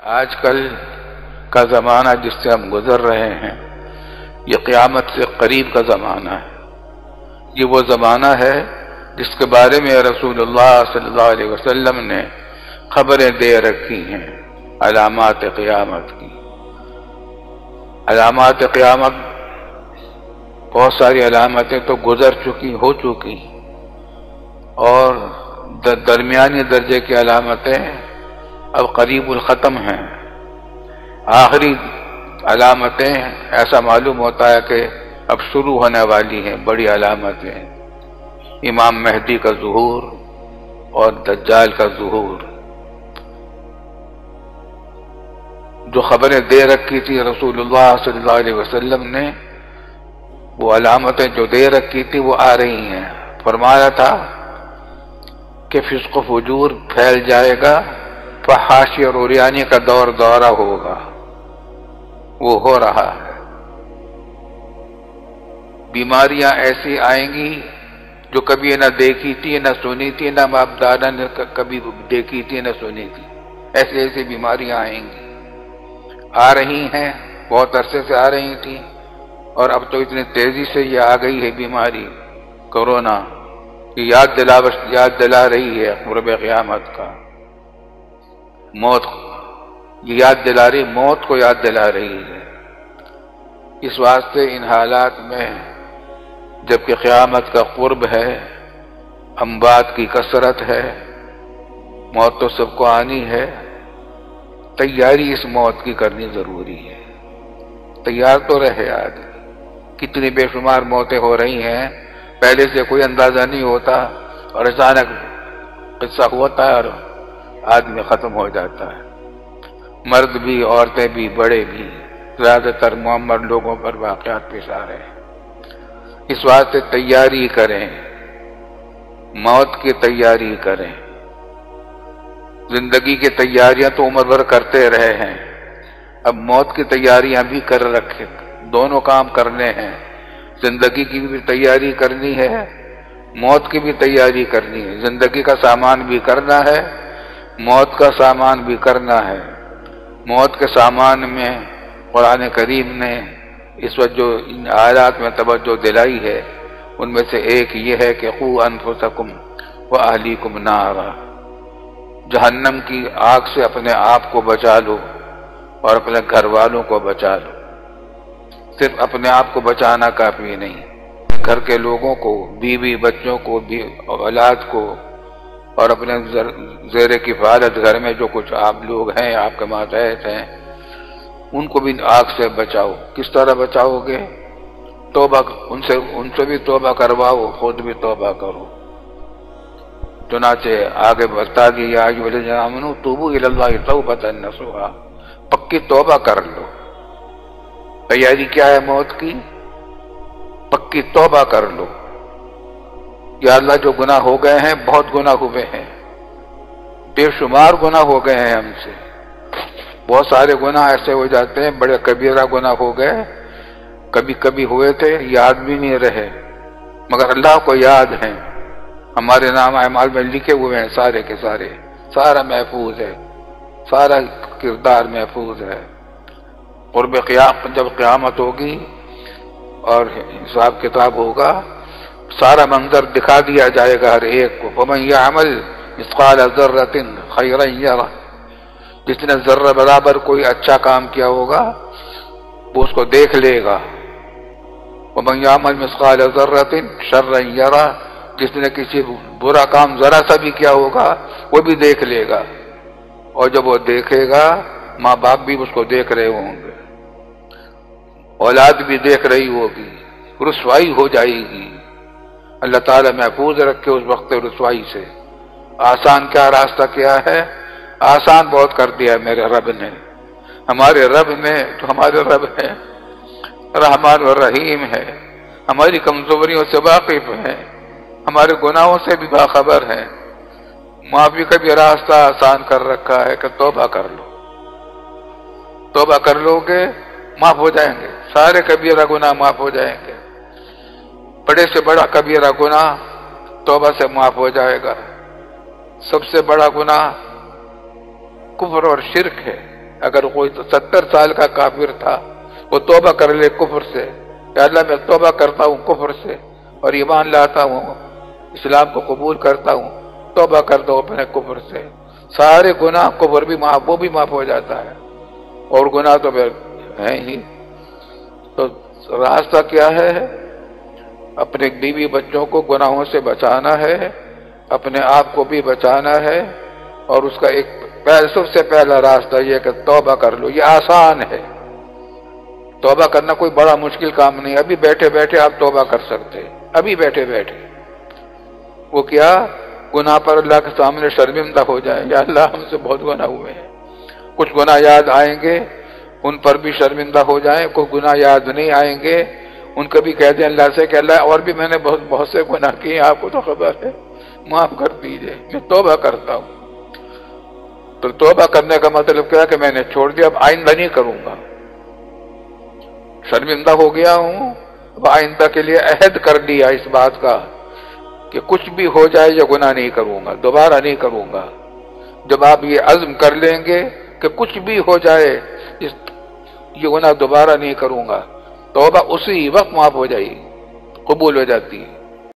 آج کل کا زمانہ جس سے ہم گزر رہے ہیں یہ قیامت سے قریب کا زمانہ ہے۔ یہ وہ زمانہ ہے جس کے بارے میں رسول اللہ صلی اللہ علیہ وسلم نے خبریں دے رکھی ہیں، علامات قیامت کی۔ علامات قیامت بہت ساری علامتیں تو گزر چکی، ہو چکی، اور درمیانی درجے کی علامتیں اب قریب الختم ہیں۔ آخری علامتیں ایسا معلوم ہوتا ہے کہ اب شروع ہونے والی ہیں بڑی علامتیں، امام مہدی کا ظہور اور دجال کا ظہور۔ جو خبریں دے رکھی تھی رسول اللہ صلی اللہ علیہ وسلم نے، وہ علامتیں جو دے رکھی تھی وہ آ رہی ہیں۔ فرمایا تھا کہ فسق و فجور پھیل جائے گا، فحاشی اور عریانی کا دور دورہ ہوگا، وہ ہو رہا ہے۔ بیماریاں ایسی آئیں گی جو کبھی نہ دیکھی تھی، نہ سنی تھی، نہ باپ دادا نے کبھی دیکھی تھی نہ سنی تھی۔ ایسی ایسی بیماریاں آئیں گی، آ رہی ہیں، بہت عرصے سے آ رہی تھی، اور اب تو اتنی تیزی سے یہ آ گئی ہے بیماری کورونا، یہ یاد دلا رہی ہے قرب قیامت کا۔ موت یہ یاد دلا رہی، موت کو یاد دلا رہی ہے۔ اس واسطے ان حالات میں جبکہ قیامت کا قرب ہے، اموات کی کثرت ہے، موت تو سب کو آنی ہے، تیاری اس موت کی کرنی ضروری ہے۔ تیار تو رہے آدمی۔ کتنی بے شمار موتیں ہو رہی ہیں، پہلے سے کوئی اندازہ نہیں ہوتا، اور اچانک قصہ ہوتا ہے اور آدمی ختم ہو جاتا ہے۔ مرد بھی، عورتیں بھی، بڑے بھی، زیادہ تر معمر لوگوں پر واقعات پیش آ رہے ہیں۔ اس واسطے تیاری کریں، موت کی تیاری کریں۔ زندگی کی تیاریاں تو عمر بھر کرتے رہے ہیں، اب موت کی تیاریاں بھی کر رکھے، دونوں کام کرنے ہیں۔ زندگی کی بھی تیاری کرنی ہے، موت کی بھی تیاری کرنی ہے۔ زندگی کا سامان بھی کرنا ہے، موت کا سامان بھی کرنا ہے۔ موت کے سامان میں قرآن کریم نے اس وقت جو ان آیات میں توجہ دلائی ہے، ان میں سے ایک یہ ہے کہ قوا انفسکم واہلیکم نارا، جہنم کی آگ سے اپنے آپ کو بچا لو اور اپنے گھر والوں کو بچا لو۔ صرف اپنے آپ کو بچانا کافی نہیں، گھر کے لوگوں کو، بیوی بچوں کو، اولاد کو، اور اپنے زیر کفالت گھر میں جو کچھ آپ لوگ ہیں، آپ کے ماتحت ہیں، ان کو بھی آگ سے بچاؤ۔ کس طرح بچاؤ گے؟ توبہ، ان سے بھی توبہ کرواؤ، خود بھی توبہ کرو۔ چنانچہ آگے بتا دیا، یا ایھا الذین آمنوا توبوا الی اللہ توبۃ نصوحا، پکی توبہ کر لو۔ تیاری کیا ہے موت کی؟ پکی توبہ کر لو۔ یا اللہ، جو گناہ ہو گئے ہیں، بہت گناہ ہوئے ہیں، بے شمار گناہ ہو گئے ہیں ہم سے۔ بہت سارے گناہ ایسے ہو جاتے ہیں، بڑے کبیرہ گناہ ہو گئے، کبھی کبھی ہوئے تھے، یاد بھی نہیں رہے، مگر اللہ کو یاد ہیں، ہمارے نام اعمال میں لکھے ہوئے ہیں سارے کے سارے، سارا محفوظ ہے، سارا کردار محفوظ ہے۔ قرب قیامت، جب قیامت ہوگی اور حساب کتاب ہوگا، سارا منظر دکھا دیا جائے گا ہر ایک کو۔ وَمَن يَعْمَلْ مِثْقَالَ ذَرَّةٍ خَيْرًا يَرَهُ، جس نے ذرہ برابر کوئی اچھا کام کیا ہوگا وہ اس کو دیکھ لے گا۔ وَمَن يَعْمَلْ مِثْقَالَ ذَرَّةٍ شَرًّا يَرَهُ، جس نے کسی برا کام ذرا سا بھی کیا ہوگا وہ بھی دیکھ لے گا، اور جب وہ دیکھے گا، ماں باپ بھی اس کو دیکھ رہے ہوں گے، اولاد بھی دیکھ رہی ہوگی، رسوائی ہو جائے گی۔ اللہ تعالیٰ محفوظ رکھے اس وقت رسوائی سے۔ آسان کیا راستہ کیا ہے؟ آسان بہت کر دیا ہے میرے رب نے۔ ہمارے رب نے، جو ہمارے رب ہے، رحمان و رحیم ہے، ہماری کمزوریوں سے واقف ہے، ہمارے گناہوں سے بھی باخبر ہے، معافی کا بھی راستہ آسان کر رکھا ہے کہ توبہ کر لو۔ توبہ کر لو گے، معاف ہو جائیں گے، سارے کبیرہ گناہ معاف ہو جائیں گے۔ بڑے سے بڑا کبیرہ گناہ توبہ سے معاف ہو جائے گا۔ سب سے بڑا گناہ کفر اور شرک ہے، اگر کوئی 70 سال کا کافر تھا وہ توبہ کر لے کفر سے کہ اللہ میں توبہ کرتا ہوں کفر سے اور ایمان لاتا ہوں، اسلام کو قبول کرتا ہوں، توبہ کرتا ہوں اپنے کفر سے، سارے گناہ کفر بھی معاف، وہ بھی معاف ہو جاتا ہے، اور گناہ تو پھر ہیں ہی۔ تو راستہ کیا ہے؟ اپنے بیوی بچوں کو گناہوں سے بچانا ہے، اپنے آپ کو بھی بچانا ہے، اور اس کا ایک سب سے پہلا راستہ یہ کہ توبہ کر لو۔ یہ آسان ہے، توبہ کرنا کوئی بڑا مشکل کام نہیں، ابھی بیٹھے بیٹھے آپ توبہ کر سکتے، ابھی بیٹھے بیٹھے۔ وہ کیا؟ گناہ پر اللہ کے سامنے شرمندہ ہو جائیں، یا اللہ ہم سے بہت گناہ ہوئے ہیں۔ کچھ گناہ یاد آئیں گے ان پر بھی شرمندہ ہو جائیں، کوئی گناہ یاد نہیں آئیں گے ان کو بھی کہہ دیں اللہ سے کہ اللہ اور بھی میں نے بہت سے گناہ کیے، آپ کو تو خبر ہے، معاف کر دیجئے، میں توبہ کرتا ہوں۔ تو توبہ کرنے کا مطلب کیا کہ میں نے چھوڑ دیا، اب آئندہ نہیں کروں گا، شرمندہ ہو گیا ہوں، اب آئندہ کے لیے عہد کر لیا اس بات کا کہ کچھ بھی ہو جائے یہ گناہ نہیں کروں گا، دوبارہ نہیں کروں گا۔ جب آپ یہ عزم کر لیں گے کہ کچھ بھی ہو جائے یہ گناہ دوبارہ نہیں کروں گا، توبہ اسی وقت معاف ہو جائے گی، قبول ہو جاتی ہے۔